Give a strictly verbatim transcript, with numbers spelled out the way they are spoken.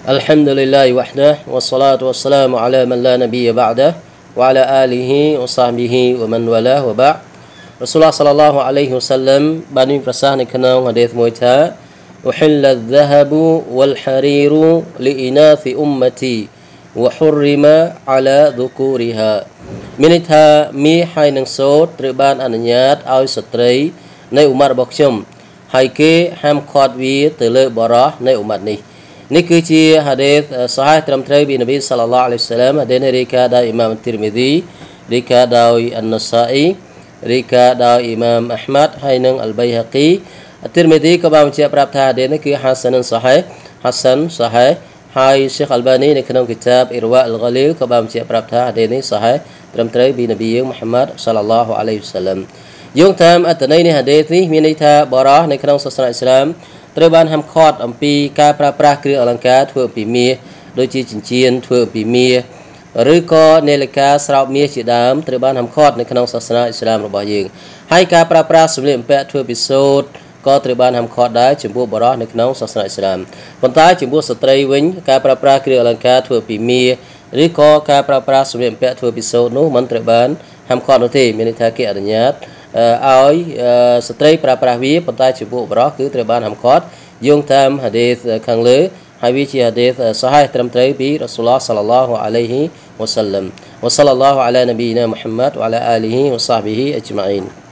Alhamdulillah wahdah wassalatu wassalamu ala man la nabiyya ba'dah wa ala alihi wa sahbihi wa man walah wa ba'. Rasulullah sallallahu alaihi wasallam bani prasahในក្នុងhadisមួយថាuhilla adh-dhahabu wal hariru li inathi ummati wa hurrima ala dhukuriha មានន័យថាមាសហើយនឹងសូត្រត្រូវបានអនុញ្ញាតឲ្យស្ត្រីនៃឧមាតរបស់ខ្ញុំហើយគេហាមឃាត់វាទៅលើបរោះនៃឧមាតនេះនេះគឺជា hadith សាហះត្រឹមត្រូវពីនប៊ីសល្លឡោះអាឡៃហ៊ីវសឡាម hadith នេះរាយការណ៍ដោយអ៊ីម៉ាមទីរមីឌីរាយការណ៍ដោយអនសាអ៊ីរាយការណ៍ដោយអ៊ីម៉ាមអាហ្មាត់ហើយនិងអលបៃហាគីទីរមីឌីក៏បានបញ្ជាក់ប្រាប់ថា hadith នេះគឺហាសានុនសាហះហាសានសាហះហើយសេខអល់បានីនៅក្នុងគីតាបអ៊ីរវ៉ាអលហ្គាលីលក៏បានបញ្ជាក់ប្រាប់ថា hadith នេះសាហះត្រឹមត្រូវពីនប៊ីយើងមូហាម៉ាត់សល្លឡោះអាឡៃហ៊ីវសឡាមយោងតាមអត្ថន័យនៃ hadith នេះមានន័យថាបរោះនៅក្នុងសាសនាអ៊ីស្លាមត្រូវបានហាមឃាត់អំពីការប្រើប្រាស់គ្រឿងអលង្ការធ្វើពីមាសដូចជាចិញ្ចៀនធ្វើពីមាសឬក៏នាឡិកាស្រោបមាសជាដើមត្រូវបានហាមឃាត់នៅក្នុងសាសនាអ៊ីស្លាមរបស់យើងហើយការប្រើប្រាស់សម្លៀកបំពាក់ធ្វើពីសូត្រក៏ត្រូវបានហាមឃាត់ដែរចំពោះបុរសនៅក្នុងសាសនាអ៊ីស្លាមប៉ុន្តែចំពោះស្ត្រីវិញការប្រើប្រាស់គ្រឿងអលង្ការធ្វើពីមាសឬក៏ការប្រើប្រាស់សម្លៀកបំពាក់ធ្វើពីសូត្រនោះមិនត្រូវបានហាមឃាត់នោះទេមានន័យថាគេអនុញ្ញាតឲ្យស្ត្រីប្រើប្រាស់វាប៉ុន្តែចំពោះបុរសគឺត្រូវបានហាមឃាត់យោងតាម hadith ខាងលើហើយវាជា hadith សាហះត្រឹមត្រូវពីរ៉ាស៊ូលឡោះសល្លឡោះអាឡៃហ៊ីវសល្លាមវសល្លឡោះអាឡានប៊ីណាមុហាម៉ាត់វអាឡាអាលីហ៊ីវសាហ្ប៊ីហ៊ីអជ្ម៉ាអ៊ីន